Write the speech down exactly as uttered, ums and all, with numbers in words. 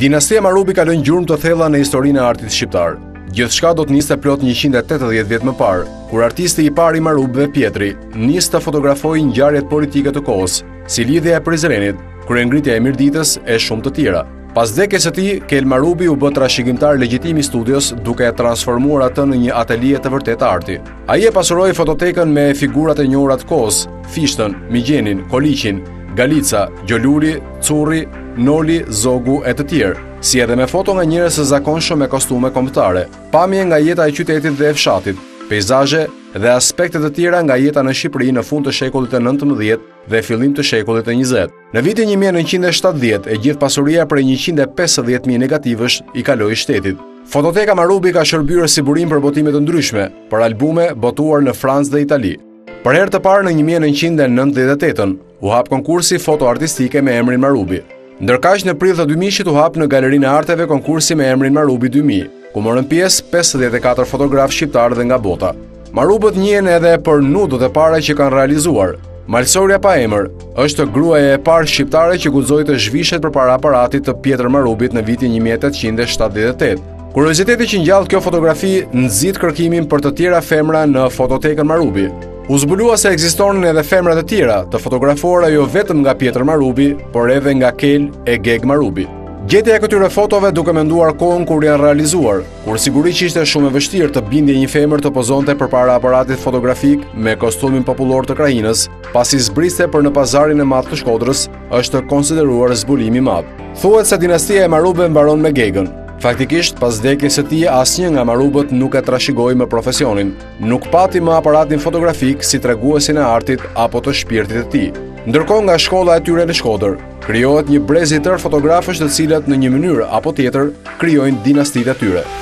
Dinastia Marubi ka lënë gjurmë të thella në historinë e artit shqiptar. Gjithçka do të niste plot njëqind e tetëdhjetë vjet më parë, kur artisti i parë i Marubëve, Pjetri, niste të fotografojë ngjarjet politike të kohës, si Lidhja e Prizrenit, Kryengritja e Mirditës e shumë të tjera. Pas vdekjes së tij, Kel Marubi u bë trashegimtar legjitimi studios, duke e transformuar atë në një atelie të vërtetë arti. Ai e pasuroi fototekën me figurat e njohura të kohës, fishtën, migjenin, koliqin, galica, gjoluri, curri, noli, zogu e të tjerë, si edhe me foto nga njerëz të zakonshëm me kostume kombëtare, pamje nga jeta e qytetit dhe e fshatit, peizazhe dhe aspekte të tjera nga jeta në Shqipëri në fund të shekullit të nëntëmbëdhjetë dhe fillim të shekullit të njëzet. Në vitin një mijë e nëntëqind e shtatëdhjetë, e gjithë pasuria prej njëqind e pesëdhjetë mijë negativësh i kaloi shtetit. Fototeka Marubi ka shërbyer si burim për botime të ndryshme, për albume botuar në Francë dhe Itali. Për herë të parë në një mijë e nëntëqind e nëntëdhjetë e tetën, u hap konkursi foto artistike me emrin Marubi. Ndërkaq në prill të dy mijësh u hap në Galerinë e Arteve konkursi me emrin Marubi dy mijë, ku morën pjesë pesëdhjetë e katër fotografë shqiptarë dhe nga bota. Marubët njihen edhe për nudët e para që kanë realizuar. Malsoria pa emër është gruaja e parë shqiptare që guxoi të zhvishet përpara aparatit të Pjetri Marubit në vitin një mijë e tetëqind e shtatëdhjetë e tetë. Kurioziteti që ngjall kjo fotografi nxit kërkimin për të tjera femra në Fototekën Marubi. U zbulua se ekzistonin edhe femra të tjera, të fotografuara jo vetëm nga Pjetri Marubi, por edhe nga Kel e Geg Marubi. Gjetja e këtyre fotove duke menduar kohën kur janë realizuar, kur sigurisht ishte shumë e vështirë të bindje një femër të pozonte përpara aparatit fotografik me kostumin popullor të krajinës, pasi zbriste për në pazarin e madh të Shkodrës, është konsideruar zbulimi i madh. Thuhet se dinastia e Marubëve mbaron me Gegën. Faktikisht, pas vdekjes së tij, asnjë nga Marubët nuk e trashëgoi më profesionin, nuk pati më aparatin fotografik si treguesin e artit apo të shpirtit të tij. Ndërkohë nga shkolla e tyre në Shkodër, krijohet një brez i tërë fotografësh të cilët në një mënyrë apo tjetër krijojnë dinastitë e tyre.